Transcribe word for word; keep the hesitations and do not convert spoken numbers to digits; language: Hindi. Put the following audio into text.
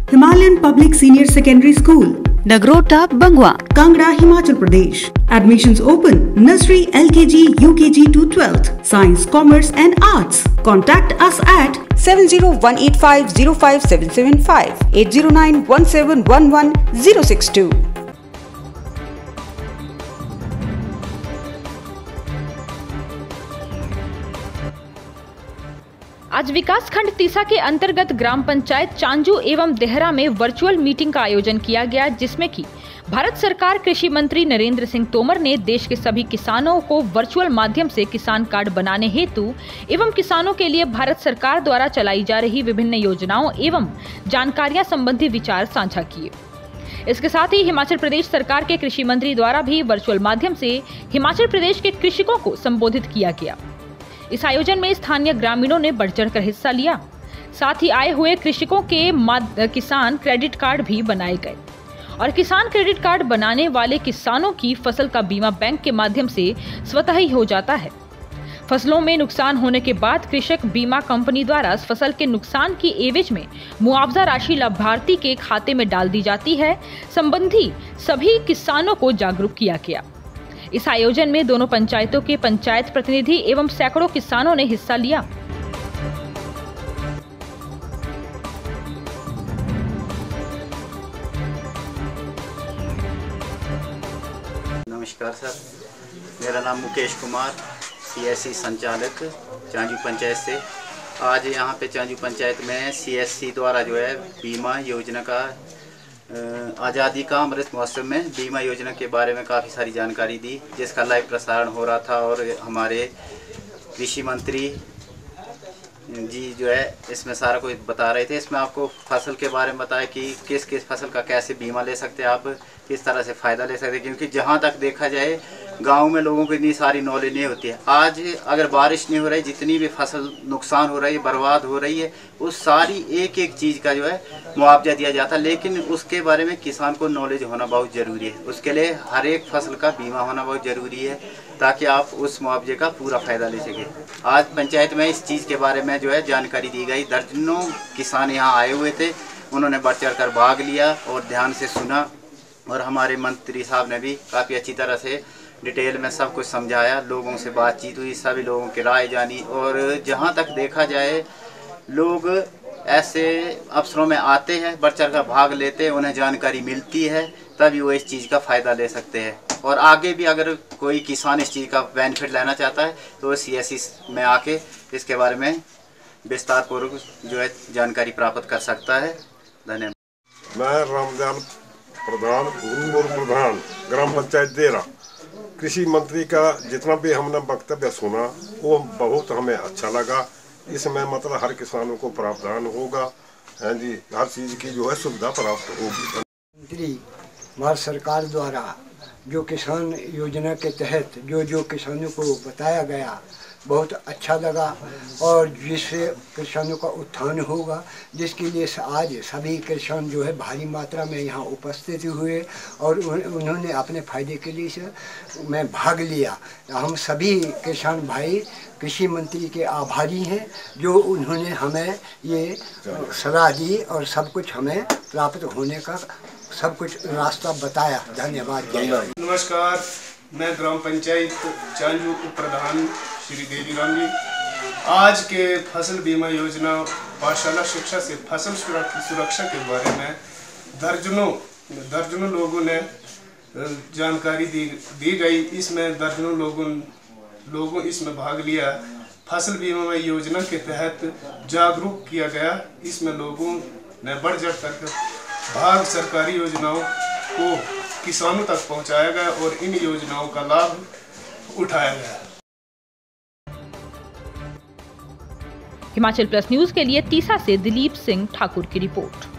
Himalayan Public Senior Secondary School, Nagrota, Bangwa, Kangra, Himachal Pradesh. Admissions open. Nursery, L K G, U K G to twelfth. Science, Commerce and Arts. Contact us at seven zero one eight five zero five seven seven five, eight zero nine one seven one one zero six two. आज विकासखंड तीसा के अंतर्गत ग्राम पंचायत चांजू एवं देहरा में वर्चुअल मीटिंग का आयोजन किया गया, जिसमें कि भारत सरकार कृषि मंत्री नरेंद्र सिंह तोमर ने देश के सभी किसानों को वर्चुअल माध्यम से किसान कार्ड बनाने हेतु एवं किसानों के लिए भारत सरकार द्वारा चलाई जा रही विभिन्न योजनाओं एवं जानकारियां संबंधी विचार साझा किए। इसके साथ ही हिमाचल प्रदेश सरकार के कृषि मंत्री द्वारा भी वर्चुअल माध्यम से हिमाचल प्रदेश के कृषकों को संबोधित किया गया। इस आयोजन में स्थानीय ग्रामीणों ने बढ़ चढ़कर हिस्सा लिया। साथ ही आए हुए कृषकों के किसान क्रेडिट कार्ड भी बनाए गए और किसान क्रेडिट कार्ड बनाने वाले किसानों की फसल का बीमा बैंक के माध्यम से स्वतः ही हो जाता है। फसलों में नुकसान होने के बाद कृषक बीमा कंपनी द्वारा फसल के नुकसान की एवज में मुआवजा राशि लाभार्थी के खाते में डाल दी जाती है। संबंधी सभी किसानों को जागरूक किया गया। इस आयोजन में दोनों पंचायतों के पंचायत प्रतिनिधि एवं सैकड़ों किसानों ने हिस्सा लिया। नमस्कार सर, मेरा नाम मुकेश कुमार, सीएससी संचालक चांजू पंचायत से। आज यहाँ पे चांजू पंचायत में सीएससी द्वारा जो है बीमा योजना का आज़ादी का अमृत महोत्सव में बीमा योजना के बारे में काफ़ी सारी जानकारी दी, जिसका लाइव प्रसारण हो रहा था और हमारे कृषि मंत्री जी जो है इसमें सारा कुछ बता रहे थे। इसमें आपको फसल के बारे में बताया कि किस किस फसल का कैसे बीमा ले सकते हैं, आप किस तरह से फ़ायदा ले सकते हैं, क्योंकि जहाँ तक देखा जाए गांव में लोगों को इतनी सारी नॉलेज नहीं होती है। आज अगर बारिश नहीं हो रही, जितनी भी फसल नुकसान हो रही है, बर्बाद हो रही है, उस सारी एक एक चीज़ का जो है मुआवजा दिया जाता है, लेकिन उसके बारे में किसान को नॉलेज होना बहुत ज़रूरी है। उसके लिए हर एक फसल का बीमा होना बहुत ज़रूरी है ताकि आप उस मुआवजे का पूरा फ़ायदा ले सकें। आज पंचायत में इस चीज़ के बारे में जो है जानकारी दी गई। दर्जनों किसान यहाँ आए हुए थे, उन्होंने बढ़ चढ़ कर भाग लिया और ध्यान से सुना और हमारे मंत्री साहब ने भी काफ़ी अच्छी तरह से डिटेल में सब कुछ समझाया। लोगों से बातचीत हुई, सभी लोगों की राय जानी और जहाँ तक देखा जाए लोग ऐसे अवसरों में आते हैं, बढ़ चढ़ कर भाग लेते हैं, उन्हें जानकारी मिलती है, तभी वो इस चीज़ का फ़ायदा ले सकते हैं। और आगे भी अगर कोई किसान इस चीज़ का बेनिफिट लेना चाहता है तो सीएससी में आके इसके बारे में विस्तार पूर्वक जो है जानकारी प्राप्त कर सकता है। धन्यवाद। मैं रामदयाल प्रधान, पूर्व प्रधान ग्राम पंचायत देहरा। कृषि मंत्री का जितना भी हमने वक्तव्य सुना वो बहुत हमें अच्छा लगा। इसमें मतलब हर किसानों को प्रावधान होगा, हैं जी, हर चीज़ की जो है सुविधा प्राप्त होगी। मंत्री भारत सरकार द्वारा जो किसान योजना के तहत जो जो किसानों को बताया गया बहुत अच्छा लगा और जिससे किसानों का उत्थान होगा, जिसके लिए आज सभी किसान जो है भारी मात्रा में यहाँ उपस्थित हुए और उन्होंने अपने फायदे के लिए से मैं भाग लिया। हम सभी किसान भाई कृषि मंत्री के आभारी हैं जो उन्होंने हमें ये सलाह दी और सब कुछ हमें प्राप्त होने का सब कुछ रास्ता बताया। धन्यवाद। नमस्कार, मैं ग्राम पंचायत चांजू उप प्रधान श्री देवी राम जी। आज के फसल बीमा योजना पाठशाला शिक्षा से फसल सुरक्षा के बारे में दर्जनों दर्जनों लोगों ने जानकारी दी दी गई। इसमें दर्जनों लोगों लोगों इसमें भाग लिया। फसल बीमा योजना के तहत जागरूक किया गया। इसमें लोगों ने बढ़ चढ़ कर भाग सरकारी योजनाओं को किसानों तक पहुंचाया गया और इन योजनाओं का लाभ उठाया गया। हिमाचल प्लस न्यूज के लिए तीसा से दिलीप सिंह ठाकुर की रिपोर्ट।